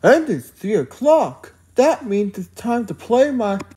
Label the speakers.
Speaker 1: And it's 3 o'clock. That means it's time to play my